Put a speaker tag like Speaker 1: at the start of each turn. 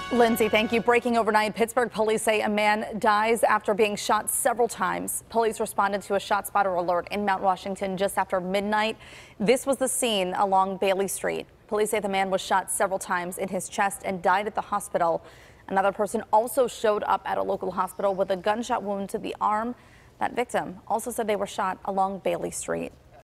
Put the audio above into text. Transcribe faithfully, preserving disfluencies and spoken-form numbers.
Speaker 1: Lindsay, thank you. Breaking overnight, Pittsburgh police say a man dies after being shot several times. Police responded to a shot spotter alert in Mount Washington just after midnight. This was the scene along Bailey Street. Police say the man was shot several times in his chest and died at the hospital. Another person also showed up at a local hospital with a gunshot wound to the arm. That victim also said they were shot along Bailey Street.